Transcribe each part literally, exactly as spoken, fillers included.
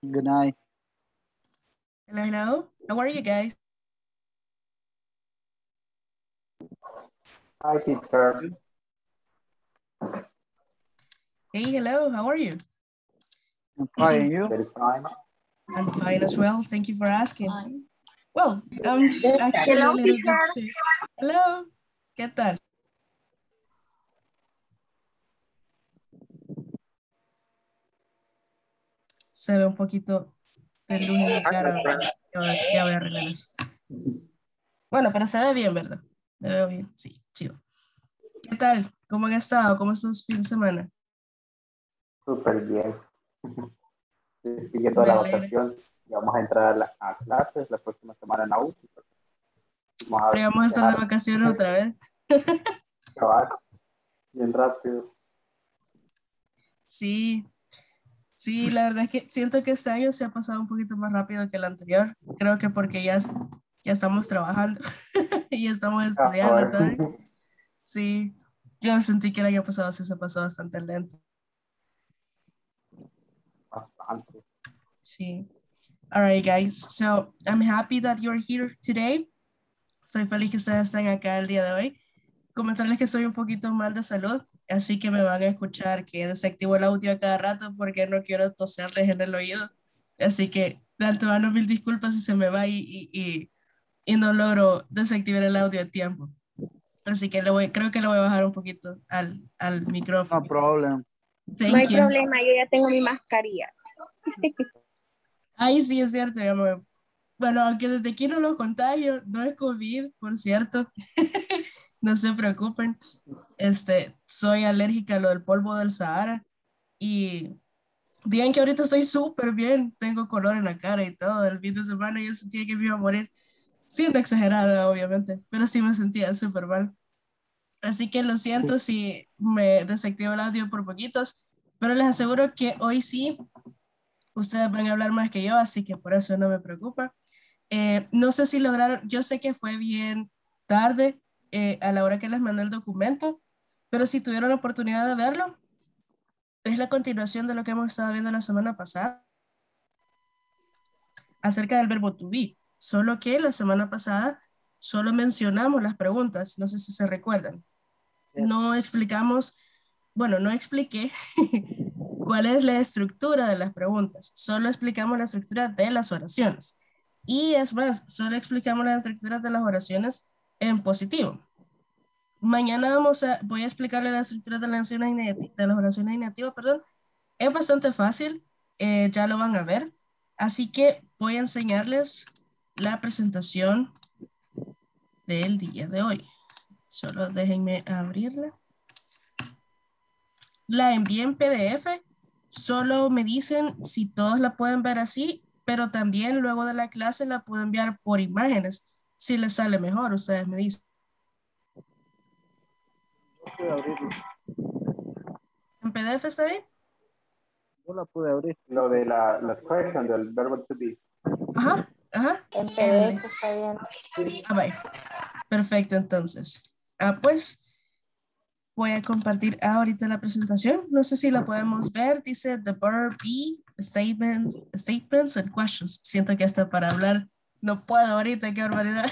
Good night. Hello, hello. How are you guys? Hi, teacher. Hey, hello. How are you? I'm fine, and you? Very fine. I'm fine as well. Thank you for asking. Well, I'm actually Hello, a little teacher. bit sick. Hello. ¿Qué tal? Se ve un poquito de luz en mi cara. Ya, ya voy a arreglar eso. Bueno, pero se ve bien, ¿verdad? Me veo bien. Sí, chido. ¿Qué tal? ¿Cómo han estado? ¿Cómo está su fin de semana? Súper bien. Siguiendo Me la alegra. vacación, ya vamos a entrar a, la- a clases la próxima semana en la U. Vamos a Pero vamos a estar de dejar vacaciones otra vez. trabajar bien rápido. Sí, sí, la verdad es que siento que este año se ha pasado un poquito más rápido que el anterior. Creo que porque ya, es- ya estamos trabajando y estamos Ah, estudiando también. bueno. Sí, yo sentí que el año pasado sí se pasó bastante lento. Bastante. Sí. All right, guys. So I'm happy that you're here today. Soy feliz que ustedes estén acá el día de hoy. Comentarles que estoy un poquito mal de salud, así que me van a escuchar que desactivo el audio a cada rato porque no quiero toserles en el oído. Así que de antemano mil disculpas si se me va y, y, y, y no logro desactivar el audio a tiempo. Así que le voy, creo que le voy a bajar un poquito al, al No micrófono. problem. No hay Thank you. problema, yo ya tengo mi mascarilla. Ay, sí, es cierto. Ya me- Bueno, aunque desde aquí no lo contagio, no es COVID, por cierto. No se preocupen. Este, soy alérgica a lo del polvo del Sahara y digan que ahorita estoy súper bien, tengo color en la cara y todo. El fin de semana yo sentía que me iba a morir, siendo exagerada, obviamente, pero sí me sentía súper mal. Así que lo siento si me desactivo el audio por poquitos, pero les aseguro que hoy sí, ustedes van a hablar más que yo, así que por eso no me preocupa. Eh, no sé si lograron, yo sé que fue bien tarde eh, a la hora que les mandé el documento, pero si tuvieron la oportunidad de verlo, es la continuación de lo que hemos estado viendo la semana pasada acerca del verbo to be, solo que la semana pasada solo mencionamos las preguntas, no sé si se recuerdan. No Yes. explicamos, bueno, no expliqué cuál es la estructura de las preguntas, solo explicamos la estructura de las oraciones. Y es más, solo explicamos las estructuras de las oraciones en positivo. Mañana vamos a, voy a explicarle la estructura de las oraciones negativas, de las oraciones negativas, perdón. Es bastante fácil, eh, ya lo van a ver. Así que voy a enseñarles la presentación del día de hoy. Solo déjenme abrirla. La envié en P D F. Solo me dicen si todos la pueden ver así, pero también luego de la clase la puedo enviar por imágenes. Si les sale mejor, ustedes me dicen. Yo pude abrirlo. ¿En P D F está bien? Yo la pude abrir. Lo de la, la expression del verbo to be. Ajá, ajá. En El, P D F está bien. ah, vaya. Perfecto, entonces. Ah, pues voy a compartir ahorita la presentación. No sé si la podemos ver. Dice the verb be, statements, statements and questions. Siento que hasta para hablar no puedo ahorita, qué barbaridad.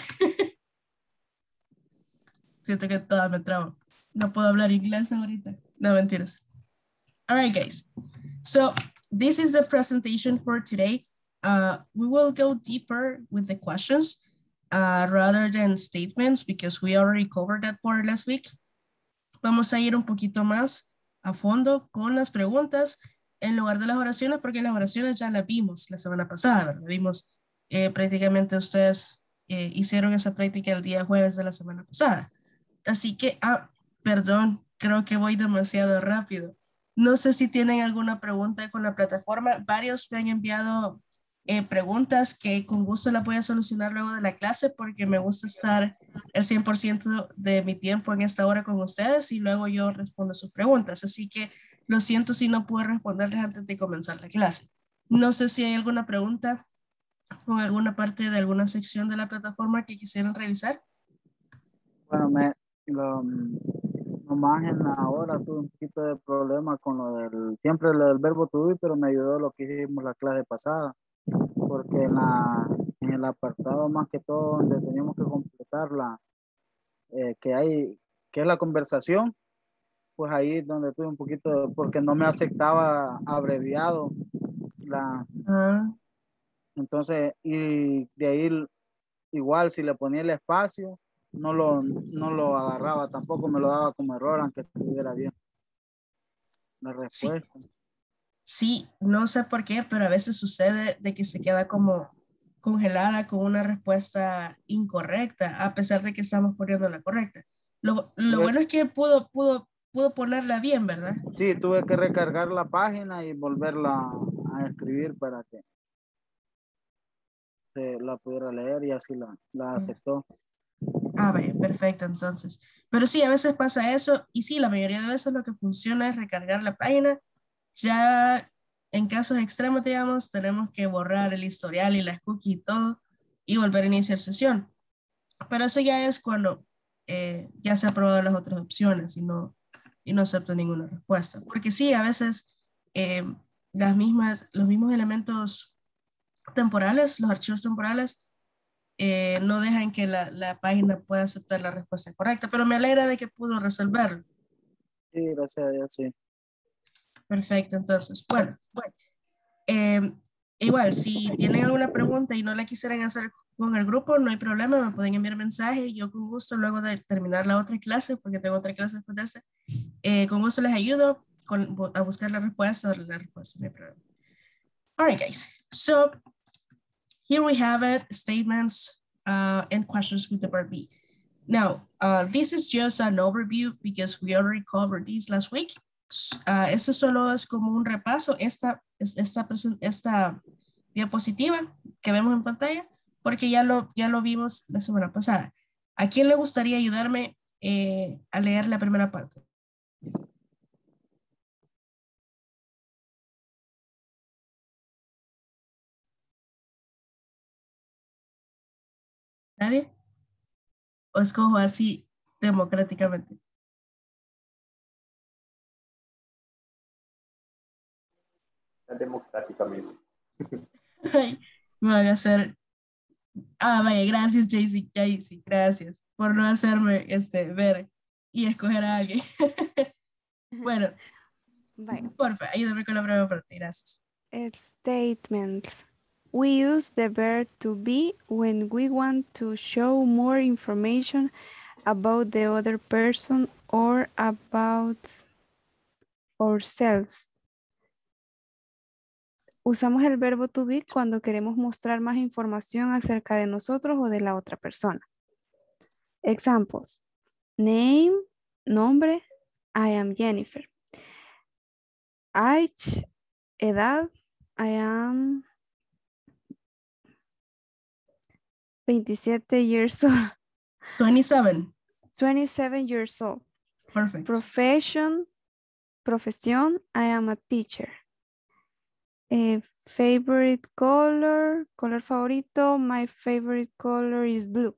Siento que toda me trabo. No puedo hablar inglés ahorita. No, mentiras. All right, guys. So this is the presentation for today. Uh, we will go deeper with the questions uh, rather than statements because we already covered that part last week. Vamos a ir un poquito más a fondo con las preguntas en lugar de las oraciones, porque las oraciones ya las vimos la semana pasada, ¿verdad? Vimos eh, prácticamente ustedes eh, hicieron esa práctica el día jueves de la semana pasada. Así que, ah, perdón, creo que voy demasiado rápido. No sé si tienen alguna pregunta con la plataforma. Varios me han enviado eh, preguntas que con gusto las voy a solucionar luego de la clase porque me gusta estar el cien por ciento de mi tiempo en esta hora con ustedes y luego yo respondo sus preguntas. Así que lo siento si no puedo responderles antes de comenzar la clase. No sé si hay alguna pregunta con alguna parte de alguna sección de la plataforma que quisieran revisar. Bueno, me, lo, mm, Nomás en ahora tuve un poquito de problema con lo del, siempre lo del verbo to be, pero me ayudó lo que hicimos la clase pasada, porque en, la, en el apartado más que todo donde teníamos que completar la, eh, que hay, que es la conversación, pues ahí es donde tuve un poquito, porque no me aceptaba abreviado, la, Ah, entonces, y de ahí igual si le ponía el espacio, no lo, no lo agarraba, tampoco me lo daba como error, aunque estuviera bien la sí, respuesta. sí, no sé por qué, pero a veces sucede de que se queda como congelada con una respuesta incorrecta, a pesar de que estamos poniendo la correcta. Lo, lo Tuve- bueno es que pudo, pudo, pudo ponerla bien, ¿verdad? sí, tuve que recargar la página y volverla a escribir para que se la pudiera leer y así la, la aceptó. Ah, vaya, perfecto, entonces. Pero sí, a veces pasa eso, y sí, la mayoría de veces lo que funciona es recargar la página. Ya en casos extremos, digamos, tenemos que borrar el historial y las cookies y todo, y volver a iniciar sesión. Pero eso ya es cuando eh, ya se han probado las otras opciones y no, y no acepta ninguna respuesta. Porque sí, a veces eh, las mismas, los mismos elementos temporales, los archivos temporales, eh, no dejan que la, la página pueda aceptar la respuesta correcta, pero me alegra de que pudo resolverlo. Sí, gracias a Dios, sí. Perfecto, entonces, bueno, eh, igual, si tienen alguna pregunta y no la quisieran hacer con el grupo, no hay problema, me pueden enviar mensaje y yo con gusto luego de terminar la otra clase, porque tengo otra clase después de esta, eh, con gusto les ayudo con, a buscar la respuesta o la respuesta, no hay problema. All right, guys, so here we have it, statements uh, and questions with the verb be. Now, uh, this is just an overview because we already covered this last week. Uh, esto solo es como un repaso, esta, esta, esta diapositiva que vemos en pantalla, porque ya lo, ya lo vimos la semana pasada. ¿A quién le gustaría ayudarme eh, a leer la primera parte? ¿Nadie? ¿O escojo así democráticamente? Democráticamente. Ay, me van a hacer... Ah, vaya, gracias, Jaycee, Jaycee, gracias por no hacerme este, ver y escoger a alguien. Bueno, Vaya. porfa, ayúdame con la primera parte, gracias. Statements. We use the verb to be when we want to show more information about the other person or about ourselves. Usamos el verbo to be cuando queremos mostrar más información acerca de nosotros o de la otra persona. Examples. Name, nombre, I am Jennifer. Age, edad, I am twenty-seven years old. twenty-seven. twenty-seven years old. Perfect. Profession, profesión, I am a teacher. Eh, favorite color, color favorito, my favorite color is blue.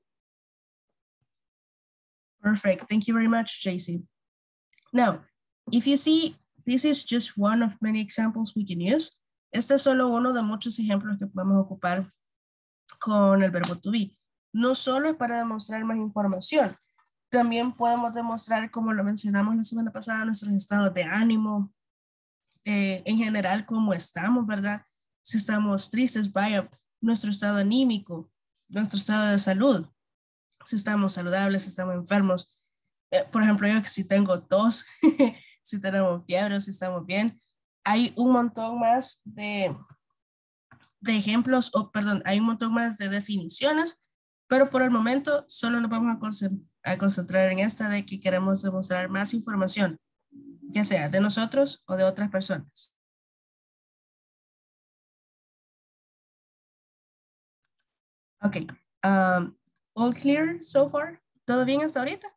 Perfect. Thank you very much, Jaycee. Now, if you see, this is just one of many examples we can use. Este es solo uno de muchos ejemplos que podemos ocupar con el verbo to be. No solo es para demostrar más información, también podemos demostrar, como lo mencionamos la semana pasada, nuestros estados de ánimo, eh, en general, cómo estamos, ¿verdad? Si estamos tristes, vaya, nuestro estado anímico, nuestro estado de salud, si estamos saludables, si estamos enfermos. Eh, por ejemplo, yo que si tengo tos, si tenemos fiebre, si estamos bien, hay un montón más de, de ejemplos, o perdón, hay un montón más de definiciones, pero por el momento solo nos vamos a, concent a concentrar en esta de que queremos demostrar más información, ya sea de nosotros o de otras personas. Ok, um, all clear so far? ¿Todo bien hasta ahorita?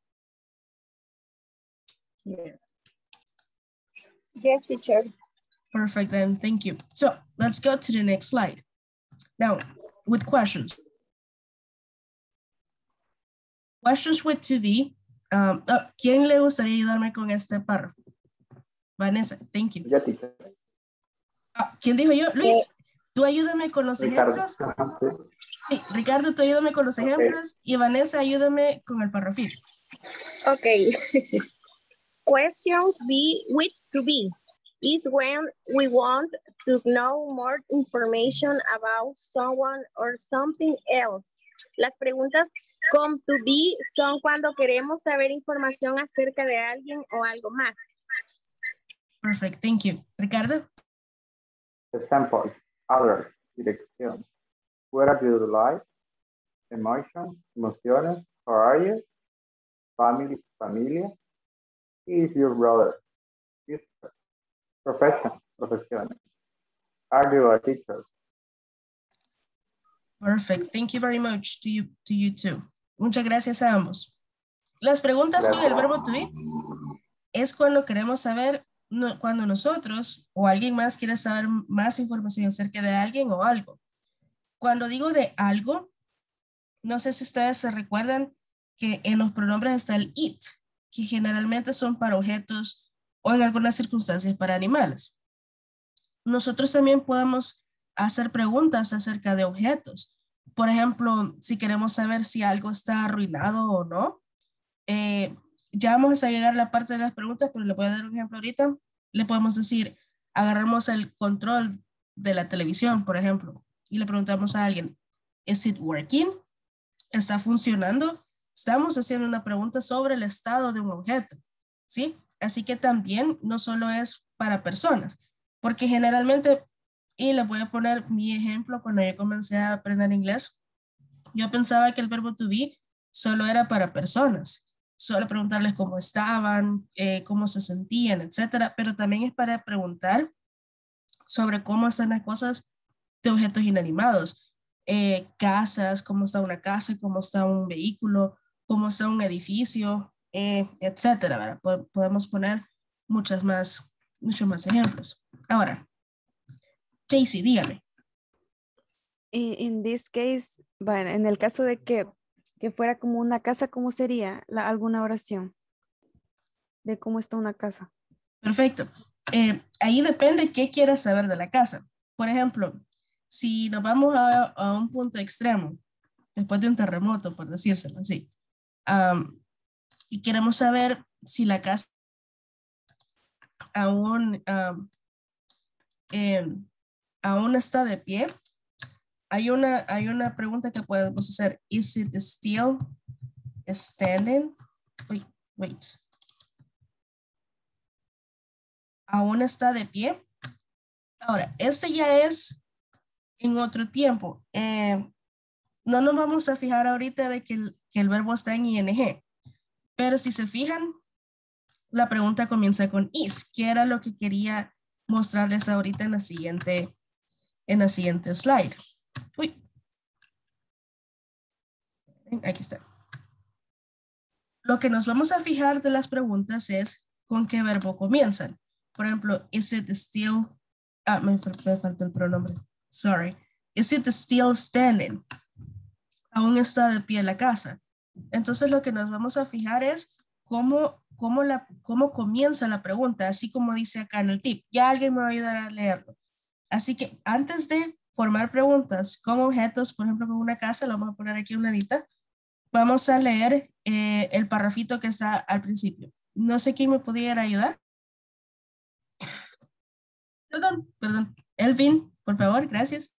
Yes. Yes, teacher. Perfect, then, thank you. So let's go to the next slide. Now, with questions. Questions with to be Um, oh, ¿quién le gustaría ayudarme con este párrafo? Vanessa, thank you. Ya, teacher. Ah, ¿quién dijo yo? Luis, tú ayúdame con los Ricardo. ejemplos. Ajá, sí. Sí, Ricardo, tú ayúdame con los Ok. ejemplos y Vanessa, ayúdame con el párrafito. Okay. Questions be with to be is when we want to know more information about someone or something else. Las preguntas con to be son cuando queremos saber información acerca de alguien o algo más. Perfect, thank you. Ricardo? Examples, others, dirección. Where are you like? Emotion, emociones, how are you? Family, familia. Is your brother? Sister. Profession, profesiones. Are you a teacher? Perfect, thank you very much to you, to you too. Muchas gracias a ambos. Las preguntas con el verbo to be es cuando queremos saber, no, cuando nosotros o alguien más quiere saber más información acerca de alguien o algo. Cuando digo de algo, no sé si ustedes se recuerdan que en los pronombres está el it, que generalmente son para objetos o en algunas circunstancias para animales. Nosotros también podemos hacer preguntas acerca de objetos. Por ejemplo, si queremos saber si algo está arruinado o no, eh, ya vamos a llegar a la parte de las preguntas, pero le voy a dar un ejemplo ahorita. Le podemos decir, agarramos el control de la televisión, por ejemplo, y le preguntamos a alguien, ¿is it working? ¿Está funcionando? Estamos haciendo una pregunta sobre el estado de un objeto, ¿sí? Así que también no solo es para personas, porque generalmente, y le voy a poner mi ejemplo cuando yo comencé a aprender inglés, yo pensaba que el verbo to be solo era para personas, solo preguntarles cómo estaban, eh, cómo se sentían, etcétera, pero también es para preguntar sobre cómo están las cosas de objetos inanimados, eh, casas, cómo está una casa, cómo está un vehículo, cómo está un edificio, eh, etcétera, ¿verdad? Pod- podemos poner muchas más, muchos más ejemplos. Ahora, Jaycee, dígame. In, in this case, bueno, en el caso de que, que fuera como una casa, ¿cómo sería la, alguna oración? De cómo está una casa. Perfecto. Eh, ahí depende qué quieras saber de la casa. Por ejemplo, si nos vamos a, a un punto extremo, después de un terremoto, por decírselo así, um, y queremos saber si la casa aún, um, eh, aún está de pie, hay una, hay una pregunta que podemos hacer. Is it still standing? Wait, wait. ¿Aún está de pie? Ahora, este ya es en otro tiempo. Eh, no nos vamos a fijar ahorita de que el, que el verbo está en ing, pero si se fijan, la pregunta comienza con is, que era lo que quería mostrarles ahorita en la siguiente, en la siguiente slide. Uy. Aquí está. Lo que nos vamos a fijar de las preguntas es con qué verbo comienzan. Por ejemplo, is it still, ah, me, me faltó el pronombre, sorry. Is it still standing? Aún está de pie la casa. Entonces lo que nos vamos a fijar es cómo, cómo, la, cómo comienza la pregunta, así como dice acá en el tip. Ya alguien me va a ayudar a leerlo. Así que antes de formar preguntas con objetos, por ejemplo, con una casa, lo vamos a poner aquí a un ladito, vamos a leer eh, el parrafito que está al principio. No sé quién me pudiera ayudar. Perdón, perdón. Elvin, por favor, gracias.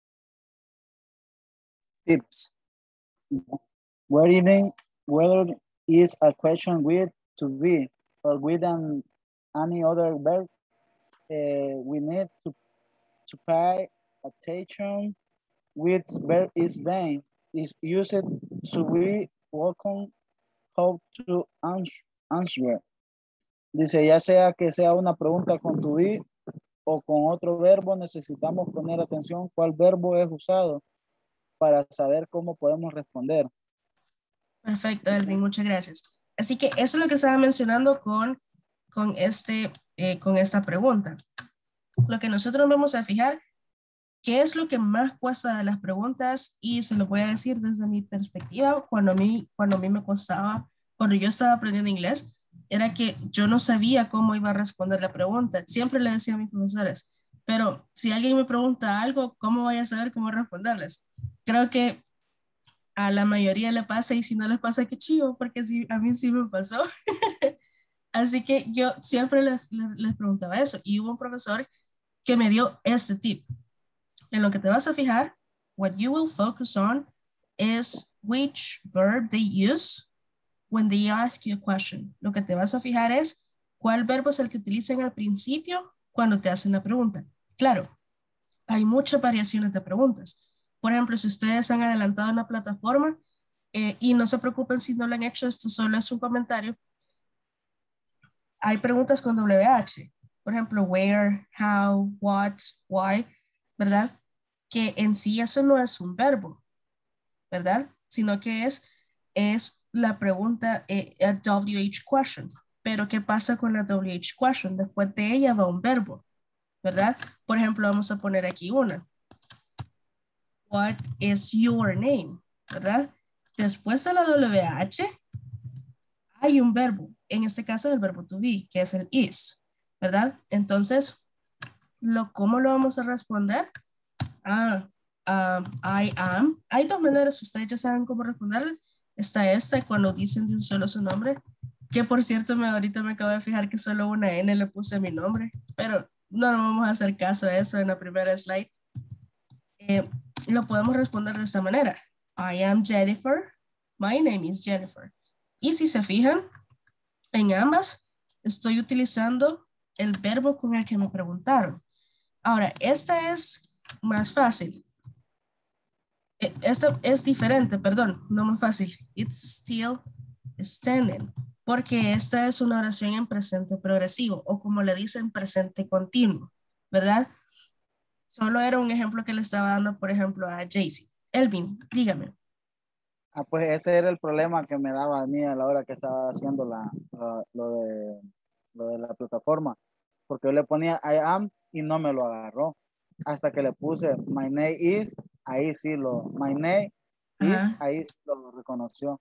Tips. Whether, whether is a question with to be or with an, any other verb, uh, we need to, to pay attention which verb is being is used to be welcome how to ans- answer. Dice, ya sea que sea una pregunta con to be o con otro verbo, necesitamos poner atención cuál verbo es usado para saber cómo podemos responder. Perfecto, Elvin, muchas gracias. Así que eso es lo que estaba mencionando con, con, este, eh, con esta pregunta. Lo que nosotros vamos a fijar, qué es lo que más cuesta de las preguntas, y se lo voy a decir desde mi perspectiva, cuando a mí, cuando a mí me costaba cuando yo estaba aprendiendo inglés, era que yo no sabía cómo iba a responder la pregunta. Siempre le decía a mis profesores, pero si alguien me pregunta algo, ¿cómo voy a saber cómo responderles? Creo que a la mayoría le pasa, y si no les pasa, qué chivo, porque sí, a mí sí me pasó. Así que yo siempre les, les, les preguntaba eso, y hubo un profesor que me dio este tip. En lo que te vas a fijar, what you will focus on is which verb they use when they ask you a question. Lo que te vas a fijar es cuál verbo es el que utilizan al principio cuando te hacen la pregunta. Claro, hay muchas variaciones de preguntas. Por ejemplo, si ustedes han adelantado una plataforma, eh, y no se preocupen si no lo han hecho, esto solo es un comentario. Hay preguntas con W H. Por ejemplo, where, how, what, why, ¿verdad? Que en sí eso no es un verbo, ¿verdad? Sino que es, es la pregunta, eh, a W H question. Pero ¿qué pasa con la W H question? Después de ella va un verbo, ¿verdad? Por ejemplo, vamos a poner aquí una. What is your name? ¿Verdad? Después de la W H hay un verbo. En este caso es el verbo to be, que es el is, ¿verdad? Entonces, lo, ¿cómo lo vamos a responder? Ah, um, I am. Hay dos maneras, ustedes ya saben cómo responder. Está esta, cuando dicen de un solo su nombre, que por cierto, me, ahorita me acabo de fijar que solo una N le puse a mi nombre, pero no nos vamos a hacer caso a eso en la primera slide. Eh, lo podemos responder de esta manera. I am Jennifer. My name is Jennifer. Y si se fijan, en ambas estoy utilizando el verbo con el que me preguntaron. Ahora, esta es más fácil. Esta es diferente, perdón, no más fácil. It's still standing. Porque esta es una oración en presente progresivo, o como le dicen, presente continuo, ¿verdad? Solo era un ejemplo que le estaba dando, por ejemplo, a Jaycee. Elvin, dígame. Ah, pues ese era el problema que me daba a mí a la hora que estaba haciendo la, la- lo, de, lo de la plataforma. Porque yo le ponía I am y no me lo agarró. Hasta que le puse my name is, ahí sí lo, my name is, Ajá. ahí sí lo reconoció.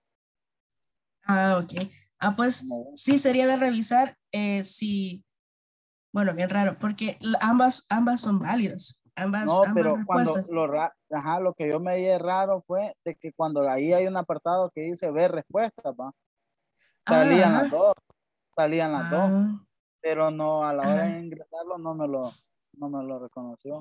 Ah, ok. Ah, pues sí sería de revisar eh, si, bueno, bien raro, porque la- ambas, ambas son válidas. Ambas, No, ambas pero cuando respuestas. lo, ra- ajá, lo que yo me di raro fue de que cuando ahí hay un apartado que dice ver respuestas, ¿va? Ah, Salían las ajá. dos, salían las dos, Ah, pero no, a la hora de ajá. ingresarlo no me lo, no me lo reconoció.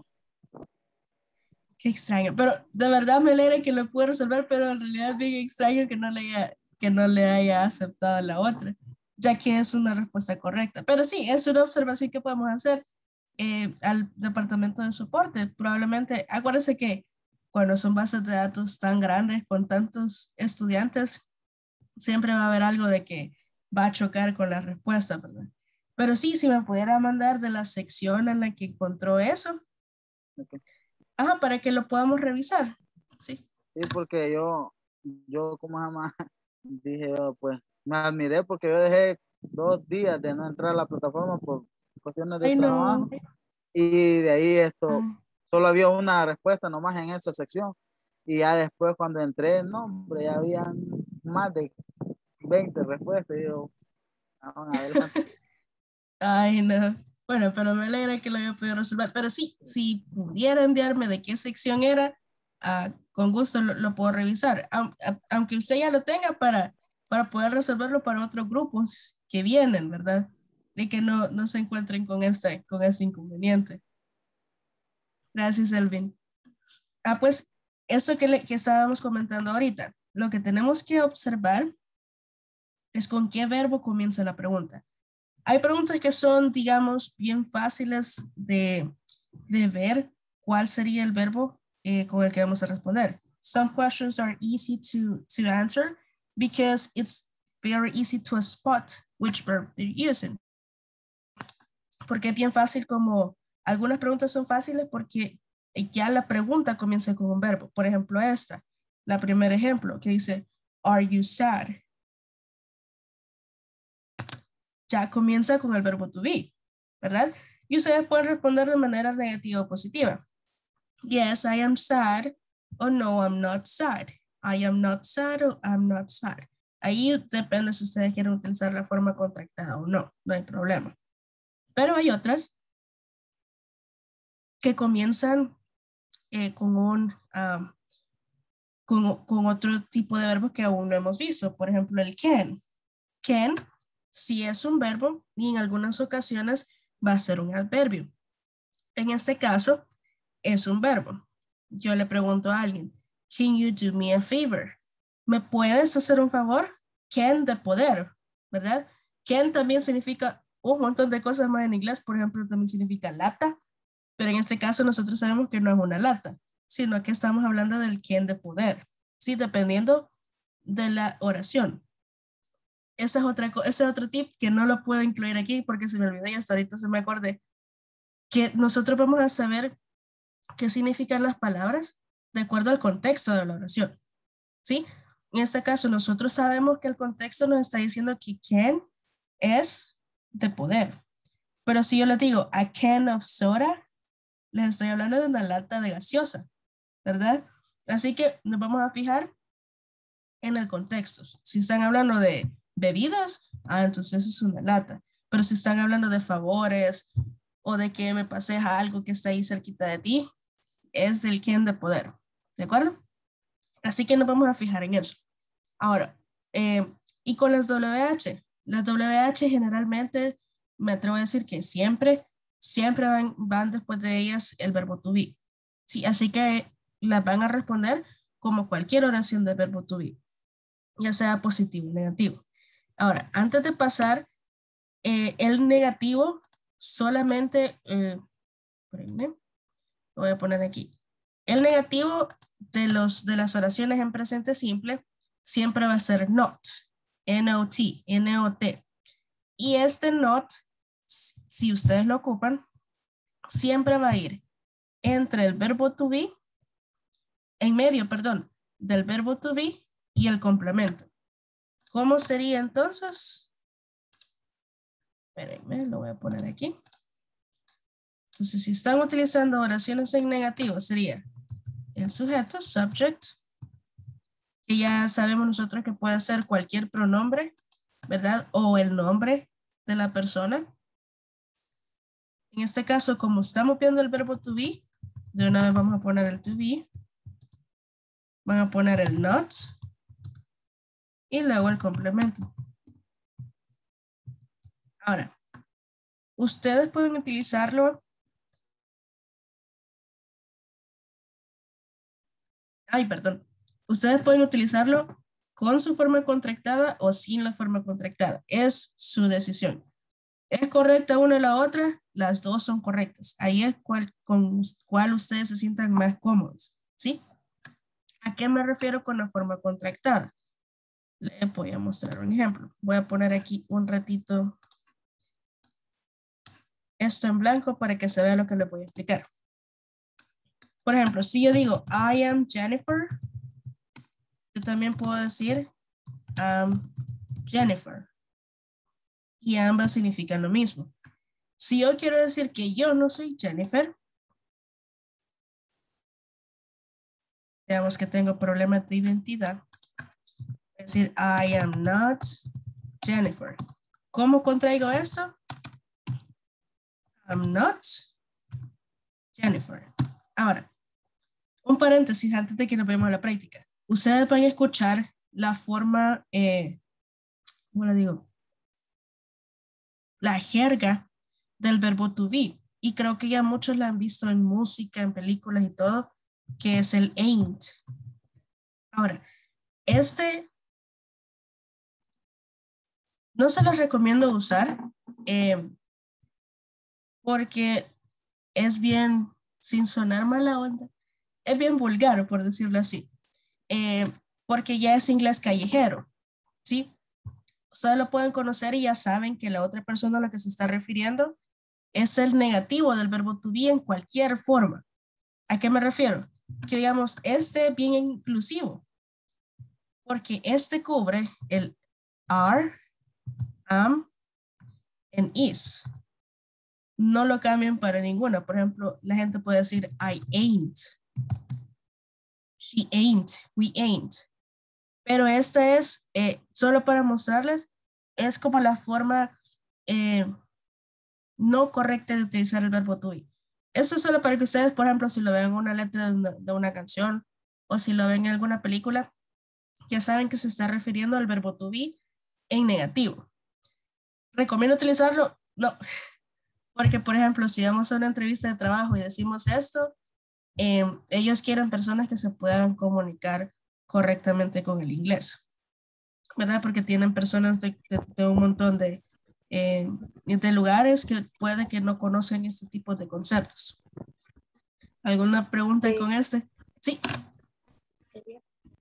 Qué extraño. Pero de verdad me alegra que lo pude resolver, pero en realidad es bien extraño que no le haya, que no le haya aceptado la otra, ya que es una respuesta correcta. Pero sí, es una observación que podemos hacer eh, al departamento de soporte. Probablemente, acuérdense que cuando son bases de datos tan grandes con tantos estudiantes, siempre va a haber algo de que va a chocar con la respuesta, ¿verdad? Pero sí, si me pudiera mandar de la sección en la que encontró eso, Ok. ajá, para que lo podamos revisar. Sí. Sí, porque yo, yo, ¿cómo se llama? Dije yo, pues, me admiré porque yo dejé dos días de no entrar a la plataforma por cuestiones de Ay, no. trabajo y de ahí esto, Ah, solo había una respuesta nomás en esa sección y ya después cuando entré, no, hombre, ya habían más de veinte respuestas y yo, aún adelante. Ay, no. Bueno, pero me alegra que lo haya podido resolver. Pero sí, si pudiera enviarme de qué sección era, ah, con gusto lo, lo puedo revisar. Aun- a- aunque usted ya lo tenga para, para poder resolverlo para otros grupos que vienen, ¿verdad? Y que no, no se encuentren con este, con este inconveniente. Gracias, Elvin. Ah, pues, esto que, le, que estábamos comentando ahorita, lo que tenemos que observar es con qué verbo comienza la pregunta. Hay preguntas que son, digamos, bien fáciles de, de ver cuál sería el verbo eh, con el que vamos a responder. Some questions are easy to, to answer because it's very easy to spot which verb they're using. Porque es bien fácil como, algunas preguntas son fáciles porque ya la pregunta comienza con un verbo. Por ejemplo, esta, la primer ejemplo que dice, are you sad? Ya comienza con el verbo to be, ¿verdad? Y ustedes pueden responder de manera negativa o positiva. Yes, I am sad, o no, I'm not sad. I am not sad, o I'm not sad. Ahí depende si ustedes quieren utilizar la forma contractada o no, no hay problema. Pero hay otras que comienzan eh, con, un, um, con, con otro tipo de verbo que aún no hemos visto. Por ejemplo, el can. Can, si es un verbo y en algunas ocasiones va a ser un adverbio. En este caso, es un verbo. Yo le pregunto a alguien, can you do me a favor? ¿Me puedes hacer un favor? Can de poder, ¿verdad? Can también significa un montón de cosas más en inglés. Por ejemplo, también significa lata. Pero en este caso nosotros sabemos que no es una lata, sino que estamos hablando del can de poder. Sí, dependiendo de la oración. Esa es otra, ese es otro tip que no lo puedo incluir aquí porque se me olvidó y hasta ahorita se me acordé. Que nosotros vamos a saber qué significan las palabras de acuerdo al contexto de la oración. ¿Sí? En este caso, nosotros sabemos que el contexto nos está diciendo que can es de poder. Pero si yo les digo a can of soda, les estoy hablando de una lata de gaseosa, ¿verdad? Así que nos vamos a fijar en el contexto. Si están hablando de bebidas, ah, entonces es una lata. Pero si están hablando de favores o de que me pases a algo que está ahí cerquita de ti, es el can de poder, ¿de acuerdo? Así que nos vamos a fijar en eso. Ahora, eh, y con las W H, las W H generalmente, me atrevo a decir que siempre, siempre van, van después de ellas el verbo to be. Sí, así que las van a responder como cualquier oración de verbo to be, ya sea positivo o negativo. Ahora, antes de pasar, eh, el negativo solamente, eh, lo voy a poner aquí. El negativo de, los, de las oraciones en presente simple siempre va a ser not, N O T, N O T. Y este not, si ustedes lo ocupan, siempre va a ir entre el verbo to be, en medio, perdón, del verbo to be y el complemento. ¿Cómo sería entonces? Espérenme, lo voy a poner aquí. Entonces, si están utilizando oraciones en negativo, sería el sujeto, subject, que ya sabemos nosotros que puede ser cualquier pronombre, ¿verdad? O el nombre de la persona. En este caso, como estamos viendo el verbo to be, de una vez vamos a poner el to be. Van a poner el not. Y luego el complemento. Ahora, ustedes pueden utilizarlo. Ay, perdón. Ustedes pueden utilizarlo con su forma contractada o sin la forma contractada. Es su decisión. ¿Es correcta una y la otra? Las dos son correctas. Ahí es cual, con cuál ustedes se sientan más cómodos. ¿Sí? ¿A qué me refiero con la forma contractada? Les voy a mostrar un ejemplo. Voy a poner aquí un ratito esto en blanco para que se vea lo que les voy a explicar. Por ejemplo, si yo digo I am Jennifer, yo también puedo decir I'm Jennifer. Y ambas significan lo mismo. Si yo quiero decir que yo no soy Jennifer, digamos que tengo problemas de identidad, es decir, I am not Jennifer. ¿Cómo contraigo esto? I'm not Jennifer. Ahora, un paréntesis antes de que nos veamos a la práctica. Ustedes van a escuchar la forma, eh, ¿cómo lo digo? La jerga del verbo to be. Y creo que ya muchos la han visto en música, en películas y todo, que es el ain't. Ahora, este no se los recomiendo usar eh, porque es bien, sin sonar mala onda, es bien vulgar, por decirlo así, eh, porque ya es inglés callejero, ¿sí? Ustedes lo pueden conocer y ya saben que la otra persona a la que se está refiriendo es el negativo del verbo to be en cualquier forma. ¿A qué me refiero? Que digamos, este es bien inclusivo, porque este cubre el are, am, and is. No lo cambian para ninguna. Por ejemplo, la gente puede decir I ain't. She ain't. We ain't. Pero esta es, eh, solo para mostrarles, es como la forma eh, no correcta de utilizar el verbo to be. Esto es solo para que ustedes, por ejemplo, si lo ven en una letra de una, de una canción o si lo ven en alguna película, ya saben que se está refiriendo al verbo to be en negativo. ¿Recomiendo utilizarlo? No. Porque, por ejemplo, si vamos a una entrevista de trabajo y decimos esto, eh, ellos quieren personas que se puedan comunicar correctamente con el inglés, ¿verdad? Porque tienen personas de, de, de un montón de, eh, de lugares que puede que no conocen este tipo de conceptos. ¿Alguna pregunta Sí. con este? Sí. Sería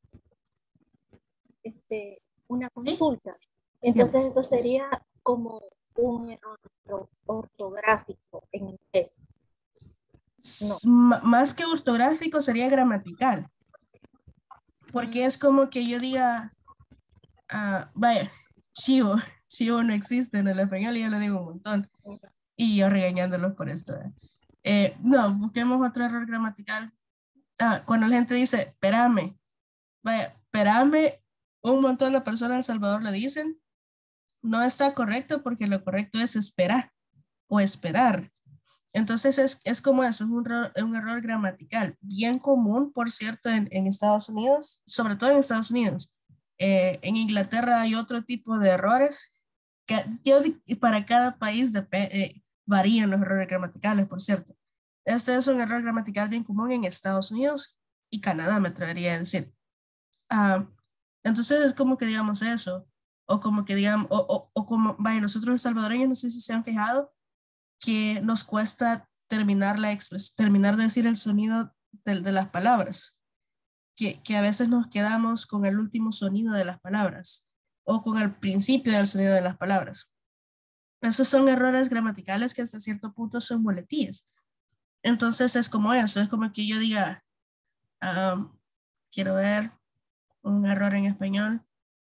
este, una consulta. ¿Sí? Entonces esto sería como un error ortográfico en inglés. No. Más que ortográfico sería gramatical. Porque es como que yo diga, uh, vaya, chivo, chivo no existe en el español y yo lo digo un montón. Y yo regañándolos por esto. ¿eh? Eh, no, busquemos otro error gramatical. Ah, cuando la gente dice, espérame, vaya, espérame, un montón de personas en El Salvador le dicen, no está correcto porque lo correcto es esperar o esperar. Entonces es, es como eso, es un error, un error gramatical bien común, por cierto, en, en Estados Unidos, sobre todo en Estados Unidos. Eh, en Inglaterra hay otro tipo de errores que yo, para cada país de, eh, varían los errores gramaticales, por cierto. Este es un error gramatical bien común en Estados Unidos y Canadá, me atrevería a decir. Uh, entonces es como que digamos eso, o como que digamos, o, o, o como, vaya, nosotros los salvadoreños, no sé si se han fijado, que nos cuesta terminar, la terminar de decir el sonido de, de las palabras, que, que a veces nos quedamos con el último sonido de las palabras o con el principio del sonido de las palabras. Esos son errores gramaticales que hasta cierto punto son muletillas. Entonces es como eso, es como que yo diga, um, quiero ver un error en español.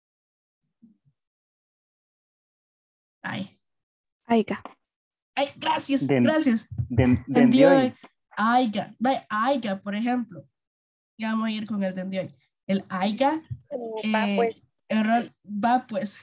Ay. Aiga. Ay, gracias, Den, gracias. Den, Den de hoy. Aiga, aiga, por ejemplo. Ya vamos a ir con el de hoy. El aiga. Uh, va eh, pues. Error, va pues.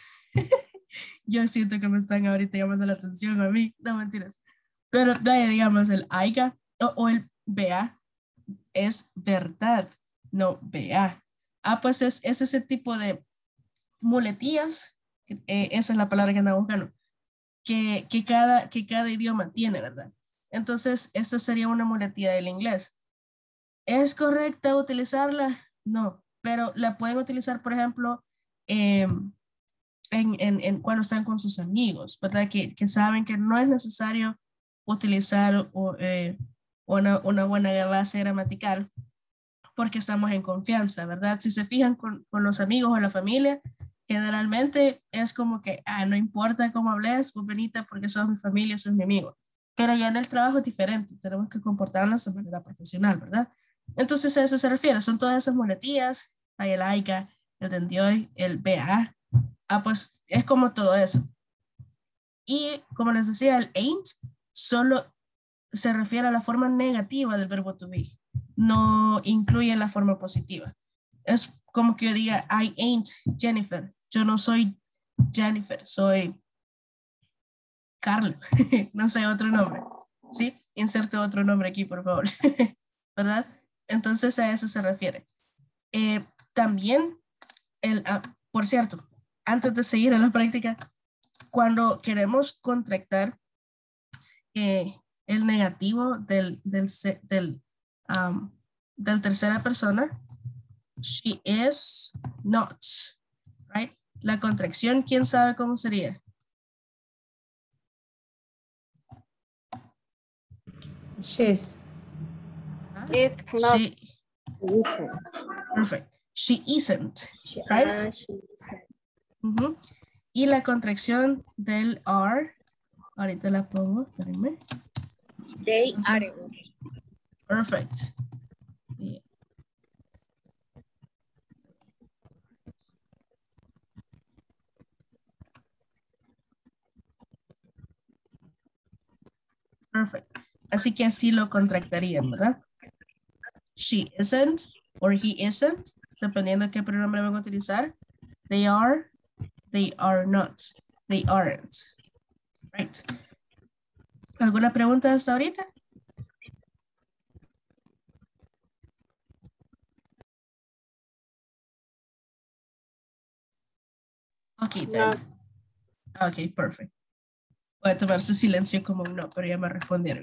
Yo siento que me están ahorita llamando la atención a mí. No, mentiras. Pero vaya, digamos, el aiga o, o el vea es verdad, no vea. Ah, pues es, es ese tipo de muletillas. Eh, esa es la palabra que andamos buscando. Que, que, cada, que cada idioma tiene, ¿verdad? Entonces, esta sería una muletilla del inglés. ¿Es correcta utilizarla? No, pero la pueden utilizar, por ejemplo, eh, en, en, en cuando están con sus amigos, ¿verdad? Que, que saben que no es necesario utilizar o, eh, una, una buena base gramatical porque estamos en confianza, ¿verdad? Si se fijan con, con los amigos o la familia, generalmente es como que, ah, no importa cómo hables, pues venite porque sos mi familia, sos mi amigo. Pero ya en el trabajo es diferente, tenemos que comportarnos de manera profesional, ¿verdad? Entonces a eso se refiere, son todas esas muletillas, hay el aiga, el dendioy, el ba, ah, pues es como todo eso. Y como les decía, el ain't solo se refiere a la forma negativa del verbo to be, no incluye la forma positiva. Es como que yo diga, I ain't Jennifer, yo no soy Jennifer, soy Carla, no sé, otro nombre, ¿sí? Inserte otro nombre aquí, por favor, ¿verdad? Entonces a eso se refiere. Eh, también, el, ah, por cierto, antes de seguir en la práctica, cuando queremos contractar eh, el negativo del, del, del, um, del tercera persona, she is not, right? La contracción, ¿quién sabe cómo sería? She's. It's not. She, perfect. She isn't, She, right? ah, she isn't. Uh-huh. Y la contracción del are, ahorita la pongo, espérenme. They aren't. Perfect. Yeah. Perfect. Así que así lo contractarían, ¿verdad? She isn't or he isn't, dependiendo de qué pronombre van a utilizar. They are, they are not, they aren't. Right. ¿Alguna pregunta hasta ahorita? Ok, then. Ok, perfect. Voy a tomar su silencio como un no, pero ya me respondieron.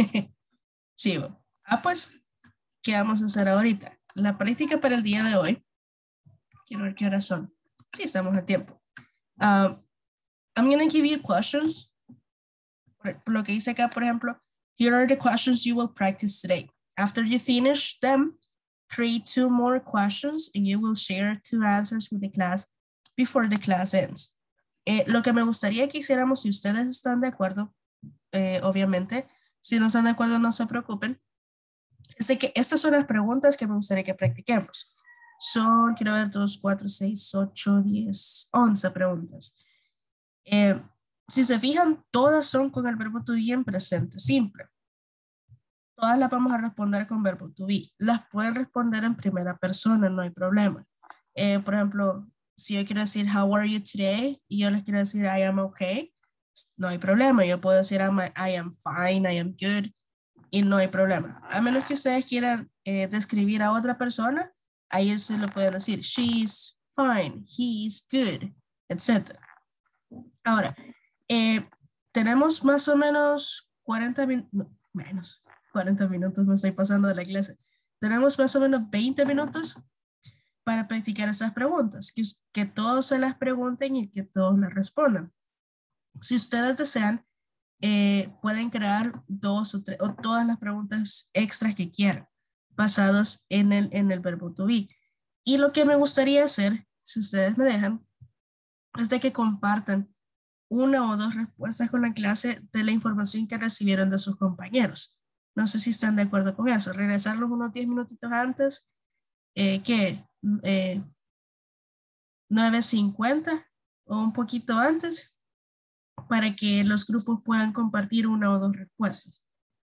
Chivo. Ah, pues, ¿qué vamos a hacer ahorita? La práctica para el día de hoy. Quiero ver qué horas son. Sí, estamos a tiempo. Um, I'm going to give you questions. Por, por lo que dice acá, por ejemplo, here are the questions you will practice today. After you finish them, create two more questions and you will share two answers with the class before the class ends. Eh, lo que me gustaría que hiciéramos, si ustedes están de acuerdo, eh, obviamente, si no están de acuerdo no se preocupen, es de que estas son las preguntas que me gustaría que practiquemos. Son, quiero ver, dos, cuatro, seis, ocho, diez, once preguntas. Eh, si se fijan, todas son con el verbo to be en presente simple. Todas las vamos a responder con verbo to be. Las pueden responder en primera persona, no hay problema. Eh, por ejemplo, si yo quiero decir, how are you today? Y yo les quiero decir, I am okay. No hay problema. Yo puedo decir, I'm, I am fine, I am good. Y no hay problema. A menos que ustedes quieran eh, describir a otra persona, ahí se lo pueden decir, she's fine, he's good, etcétera. Ahora, eh, tenemos más o menos cuarenta minutos, no, menos, cuarenta minutos, me estoy pasando de la clase. Tenemos más o menos veinte minutos para practicar esas preguntas, que, que todos se las pregunten y que todos las respondan. Si ustedes desean, eh, pueden crear dos o tres, o todas las preguntas extras que quieran, basadas en el, en el verbo to be. Y lo que me gustaría hacer, si ustedes me dejan, es de que compartan una o dos respuestas con la clase de la información que recibieron de sus compañeros. No sé si están de acuerdo con eso. Regresarlos unos diez minutitos antes, eh, que eh, nueve cincuenta o un poquito antes, para que los grupos puedan compartir una o dos respuestas.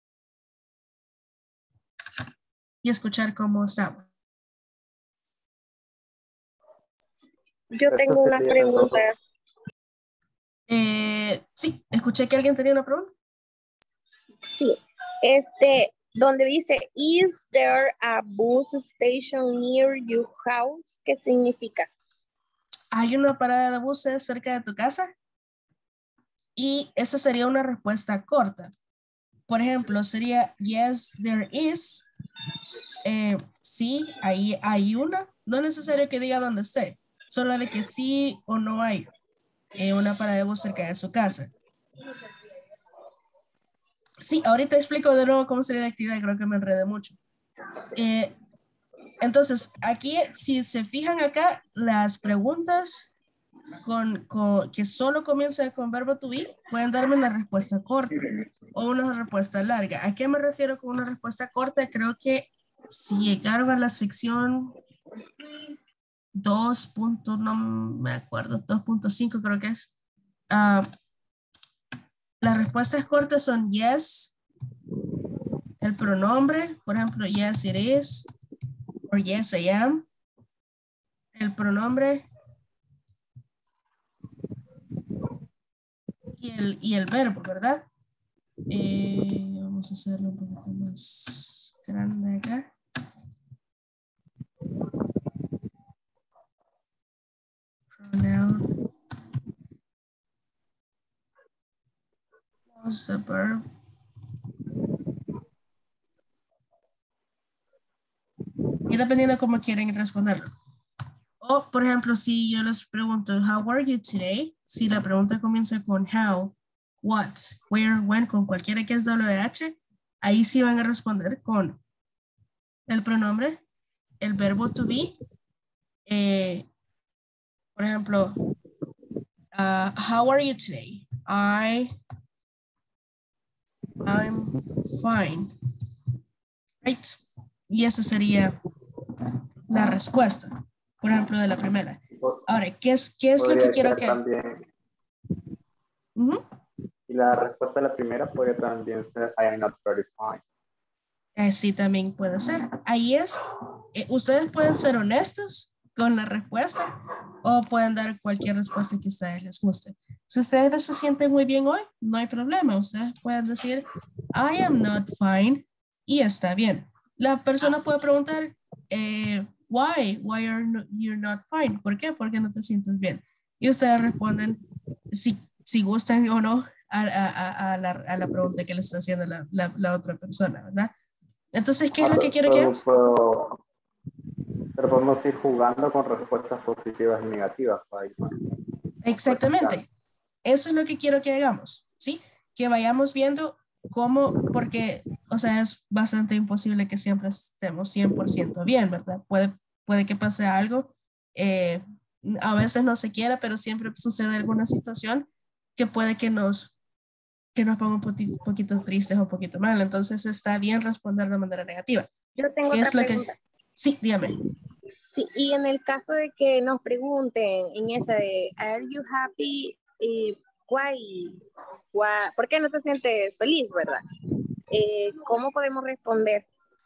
Y escuchar cómo estamos. Yo tengo una pregunta. Eh, sí, escuché que alguien tenía una pregunta. Sí, este, donde dice, is there a bus station near your house? ¿Qué significa? ¿Hay una parada de buses cerca de tu casa? Y esa sería una respuesta corta. Por ejemplo, sería, yes, there is. Eh, sí, ahí hay una. No es necesario que diga dónde esté. Solo de que sí o no hay eh, una parada de bus cerca de su casa. Sí, ahorita explico de nuevo cómo sería la actividad. Creo que me enredé mucho. Eh, entonces, aquí, si se fijan acá, las preguntas Con, con, que solo comienza con verbo to be, pueden darme una respuesta corta o una respuesta larga. ¿A qué me refiero con una respuesta corta? Creo que si llegaron a la sección dos. No me acuerdo, dos punto cinco creo que es. Uh, las respuestas cortas son yes, el pronombre, por ejemplo, yes it is, o yes I am, el pronombre, Y el, y el verbo, ¿verdad? Eh, vamos a hacerlo un poquito más grande acá. Pronoun. What's the verb? Y dependiendo de cómo quieren responderlo. O, por ejemplo, si yo les pregunto, how are you today? Si la pregunta comienza con how, what, where, when, con cualquiera que es W H, ahí sí van a responder con el pronombre, el verbo to be. Eh, por ejemplo, uh, how are you today? I, I'm fine. Right? Y esa sería la respuesta. Por ejemplo, de la primera. Ahora, ¿qué es, qué es lo que quiero que... También, uh-huh. Y la respuesta a la primera puede también ser I am not very fine. Eh, sí, también puede ser. Ahí es. Eh, ustedes pueden ser honestos con la respuesta o pueden dar cualquier respuesta que a ustedes les guste. Si ustedes no se sienten muy bien hoy, no hay problema. Ustedes pueden decir, I am not fine y está bien. La persona puede preguntar, eh, why? Why are no, you're not fine? ¿Por qué? ¿Por qué no te sientes bien? Y ustedes responden si, si gustan o no a, a, a, la, a la pregunta que le está haciendo la, la, la otra persona, ¿verdad? Entonces, ¿qué es lo que quiero que hagamos? Puedo, pero podemos ir jugando con respuestas positivas y negativas. Para ir, exactamente. Eso es lo que quiero que hagamos, ¿sí? Que vayamos viendo cómo, porque, o sea, es bastante imposible que siempre estemos cien por ciento bien, ¿verdad? Puede, puede que pase algo, eh, a veces no se quiera, pero siempre sucede alguna situación que puede que nos, que nos ponga un poquito, poquito tristes o un poquito mal. Entonces está bien responder de manera negativa. Yo tengo ¿Qué otra es lo pregunta. que... Sí, dígame. Sí, y en el caso de que nos pregunten en esa de, ¿are you happy? Y, why? Why? ¿Por qué no te sientes feliz, verdad? Eh, ¿Cómo podemos responder?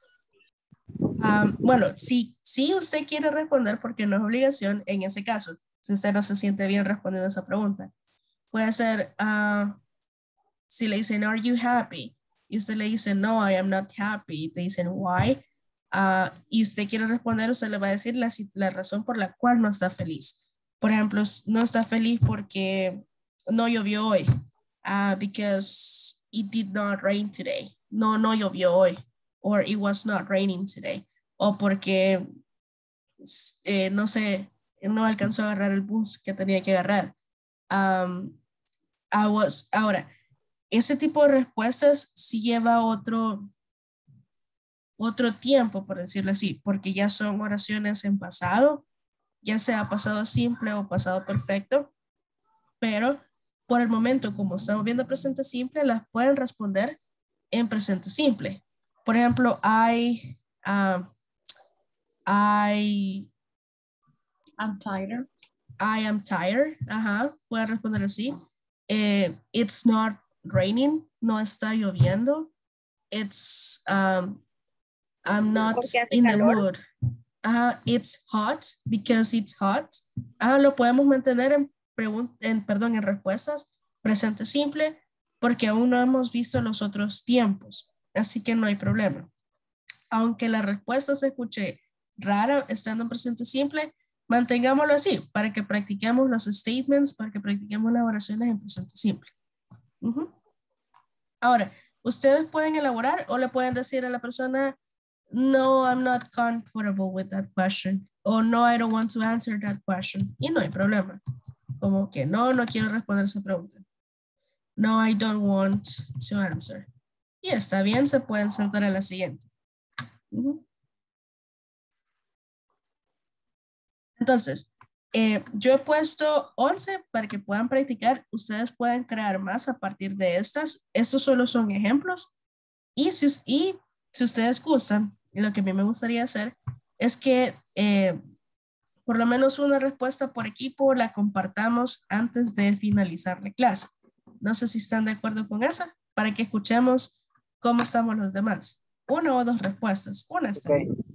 Um, bueno, si, si usted quiere responder, porque no es obligación, en ese caso, si usted no se siente bien respondiendo esa pregunta, puede ser, uh, si le dicen, are you happy? Y usted le dice, no, I am not happy. Y te dicen, why? Uh, y usted quiere responder, usted le va a decir la, la razón por la cual no está feliz. Por ejemplo, no está feliz porque no llovió hoy. Uh, because it did not rain today. No, no llovió hoy. Or it was not raining today. O porque, eh, no sé, no alcanzó a agarrar el bus que tenía que agarrar. Um, I was, ahora, ese tipo de respuestas sí lleva otro, otro tiempo, por decirlo así, porque ya son oraciones en pasado, ya sea pasado simple o pasado perfecto, pero por el momento, como estamos viendo presente simple, las pueden responder en presente simple. Por ejemplo, I, um, I, I'm tired. I am tired. Ajá, pueden responder así. Eh, it's not raining, no está lloviendo. It's, um, I'm not in the mood. Uh, it's hot because it's hot. Ah, lo podemos mantener en, en, perdón, en respuestas presente simple porque aún no hemos visto los otros tiempos. Así que no hay problema. Aunque la respuesta se escuche rara estando en presente simple, mantengámoslo así para que practiquemos los statements, para que practiquemos las oraciones en presente simple. Uh-huh. Ahora, ustedes pueden elaborar o le pueden decir a la persona, no, I'm not comfortable with that question. O no, I don't want to answer that question. Y no hay problema. Como que no, no quiero responder esa pregunta. No, I don't want to answer. Y está bien, se pueden saltar a la siguiente. Uh-huh. Entonces, eh, yo he puesto once para que puedan practicar. Ustedes pueden crear más a partir de estas. Estos solo son ejemplos. Y si, y si ustedes gustan, lo que a mí me gustaría hacer es que eh, por lo menos una respuesta por equipo la compartamos antes de finalizar la clase. No sé si están de acuerdo con eso, para que escuchemos cómo estamos los demás. Una o dos respuestas. Una está okay. bien.